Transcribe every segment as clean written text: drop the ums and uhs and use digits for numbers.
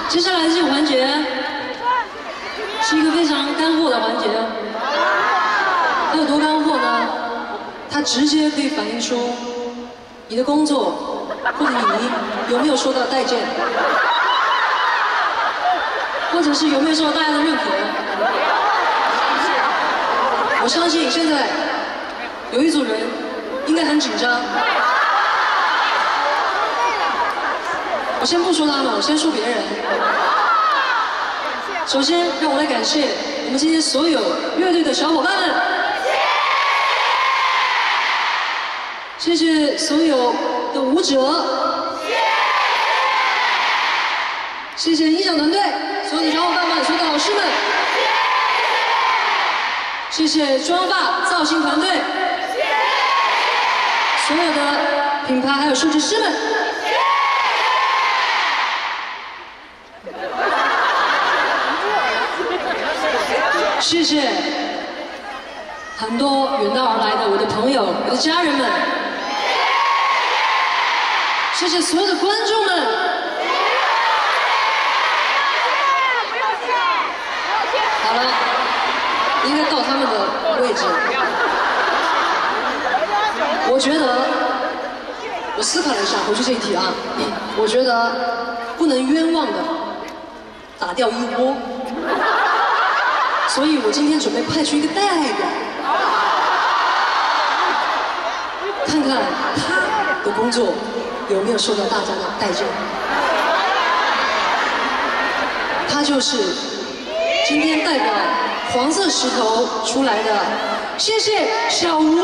接下来的这个环节是一个非常干货的环节，它有多干货呢？它直接可以反映出你的工作或者你有没有受到待见，或者是有没有受到大家的认可。我相信现在有一组人应该很紧张。我先不说他们，我先说别人。首先，让我来感谢我们今天所有乐队的小伙伴们，谢谢所有的舞者，谢谢音响团队所有的小伙伴们，所有的老师们，谢谢妆发造型团队，所有的品牌还有设计师们。谢谢很多远道而来的我的朋友、我的家人们，谢谢所有的观众们，好了，应该到他们的位置。我觉得，我思考了一下，回去这一题啊，我觉得不能冤枉的打掉一窝。所以我今天准备派出一个代表，看看他的工作有没有受到大家的待见。他就是今天代表黄色石头出来的，谢谢小吴。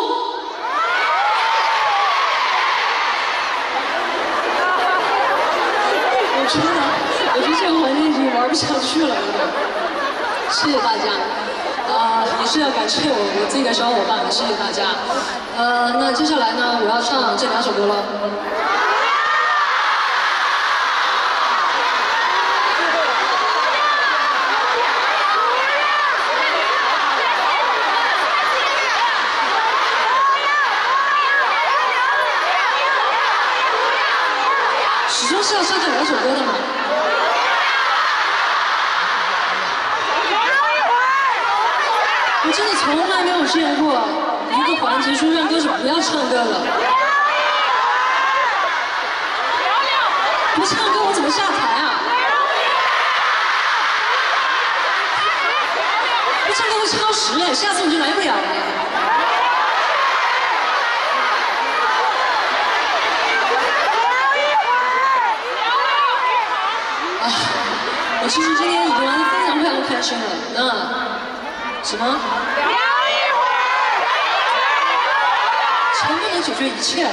我觉得这个环节已经玩不下去了，有点。谢谢大家，也是要感谢我自己的小伙伴们，谢谢大家。那接下来呢，我要唱这2首歌了。始终是要唱这2首歌的嘛。我真的从来没有见过一个环节说让歌手不要唱歌了。不唱歌我怎么下台啊？不唱歌会超时哎，下次我就来不了了。啊，我其实今天已经玩得非常非常开心了。什么？聊一会儿。钱不能解决一切了。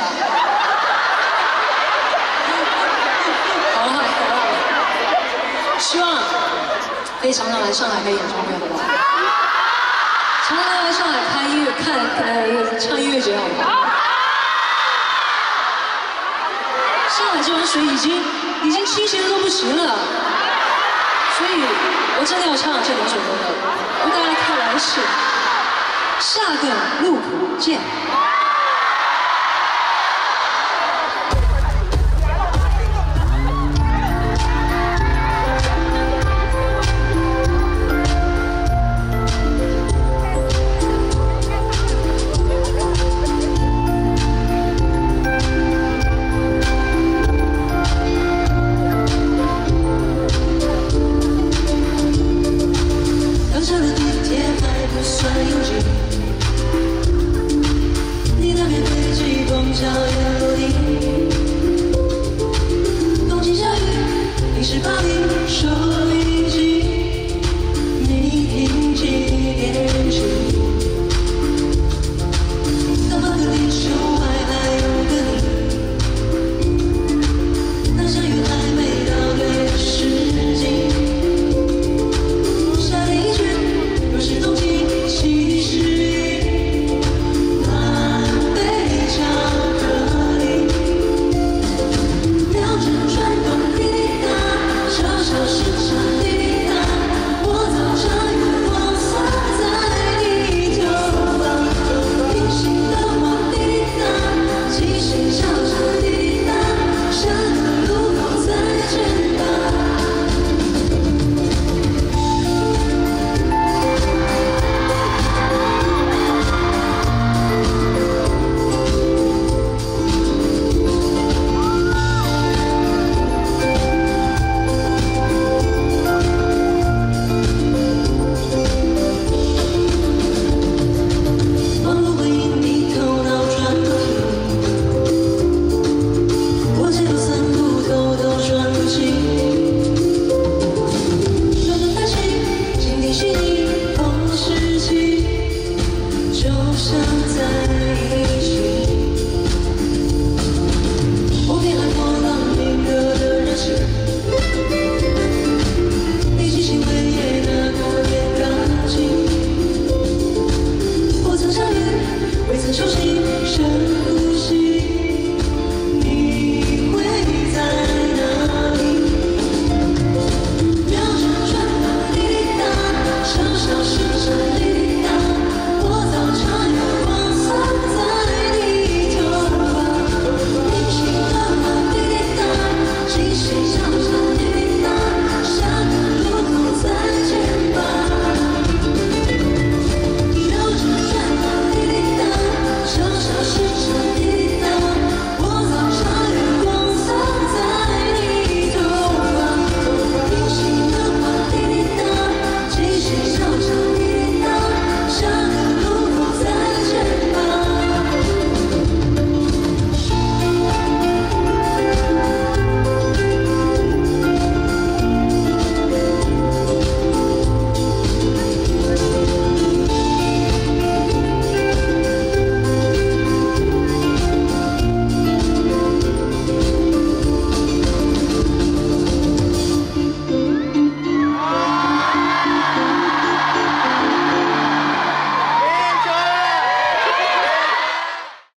好了，希望可以常常来上海开演唱会，好不好？常常来上海看音乐、唱音乐节，好不好？上海这碗水已经倾斜的都不行了，所以我真的要唱这2首歌的。跟大家开玩笑，下个路口见。